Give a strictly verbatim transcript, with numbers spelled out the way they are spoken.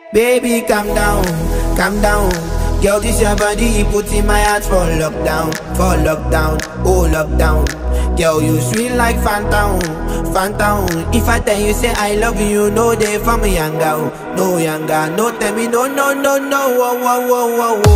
Baby, calm down, calm down. Girl, this your body, put in my heart for lockdown, for lockdown, oh lockdown. Girl, you sweet like phantom, phantom. If I tell you say I love you, no day for me younger, no younger. No tell me no, no, no, no, oh, oh, oh, oh, oh.